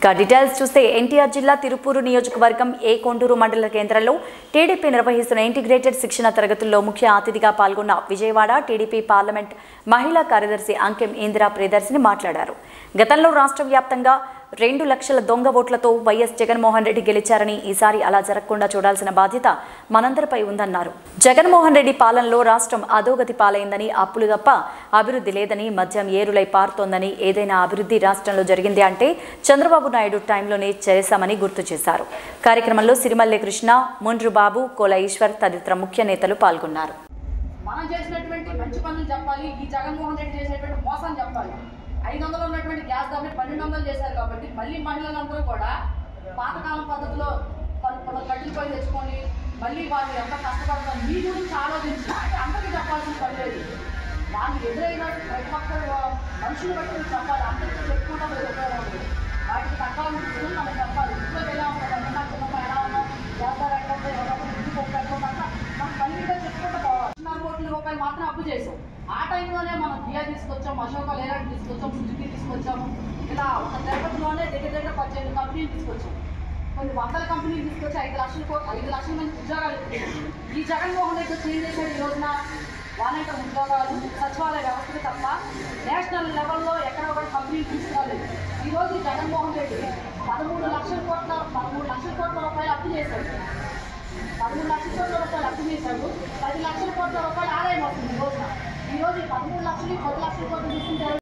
ఇక డీటెయిల్స్ చూస్తే ఎన్టీఆర్ జిల్లా తిరుపూరు నియోజకవర్గం ఏ కొండూరు మండల కేంద్రంలో టీడీపీ నిర్వహిస్తున్న ఇంటిగ్రేటెడ్ శిక్షణ తరగతుల్లో ముఖ్య అతిథిగా పాల్గొన్న విజయవాడ టీడీపీ పార్లమెంట్ మహిళా కార్యదర్శి అంకెం ఇందిరా ప్రియదర్శిని మాట్లాడారు. గతంలో రాష్ట్ర వ్యాప్తంగా 2 లక్షల దొంగ ఓట్లతో వైఎస్ జగన్మోహన్ రెడ్డి గెలిచారని ఈసారి అలా జరగకుండా చూడాల్సిన బాధ్యత మనందరిపై ఉందన్నారు. జగన్మోహన్ రెడ్డి పాలనలో రాష్ట్రం అధోగతి పాలైందని, అప్పులు తప్ప అభివృద్ధి లేదని, మద్యం ఏరులై పారుతోందని, ఏదైనా అభివృద్ధి రాష్ట్రంలో జరిగింది అంటే చంద్రబాబు నాయుడు టైంలోనే చేశామని గుర్తు చేశారు. కార్యక్రమంలో సిరిమల్లె కృష్ణ, ముండ్రు బాబు, కోల ఈశ్వర్ తదితర ముఖ్య నేతలు పాల్గొన్నారు. మనం చేసినటువంటి మంచి పనులు చెప్పాలి, ఈ జగన్మోహన్ రెడ్డి చేసినటువంటి మోసం చెప్పాలి. 500 ఉన్నటువంటి గ్యాస్ ధరని 1200 చేశారు కాబట్టి మళ్ళీ మహిళలందరూ కూడా పాతకాలం పద్ధతిలో కట్టెలు పొయ్యి తెచ్చుకొని మళ్ళీ వాళ్ళు ఎంత కష్టపడతారు మీ గురించి ఆలోచించి అంటే అందరికీ చెప్పాల్సిన పని లేదు. వాళ్ళు ఎదురైన ప్రతి ఒక్కరు మనుషులు బట్టి చెప్పాలి. అందరికీ చెప్పుకుంటా ఉపయోగం వాటికి తగ్గాలని మనం చెప్పాలి. ఇంట్లో ఎలా ఉంటుంది నా కుటుంబం ఎలా ఉన్నాం, గ్యాస్ ధర ఎక్కడ ఇంటికి ఒక్కట్లా మనం పనిగా చెప్పుకుంటూ పోవాలి. 4 కోట్ల రూపాయలు మాత్రం అప్పు చేసాం. ఆ టైంలోనే మనం కియా తీసుకొచ్చాము, అశోక లేలాండ్ తీసుకొచ్చాము, సుజుకి తీసుకొచ్చాము. ఇలా ఒక తిరుపతిలోనే దగ్గర 18 కంపెనీలు తీసుకొచ్చాము. కొన్ని వందల కంపెనీలు తీసుకొచ్చి 5 లక్షల మంది ఉద్యోగాలు ఇస్తున్నాం. ఈ జగన్మోహన్ రెడ్డి చేంజ్ చేశాడు. ఈ రోజున వాలంటీర్ ఉద్యోగాలు, సచివాలయ వ్యవస్థలు తప్ప నేషనల్ లెవెల్లో ఎక్కడ కూడా కంపెనీలు తీసుకురాలేదు. ఈరోజు జగన్మోహన్ రెడ్డి 13 లక్షల కోట్ల రూపాయలు అప్పు చేశాడు. 13 లక్షల కోట్ల రూపాయలు అప్పు చేశాడు. 10 లక్షల కోట్ల రూపాయలు ఆదాయం వస్తుంది. ఈ రోజు 13 లక్షలు 10 లక్షల కోట్లు తీసుకుంటారు.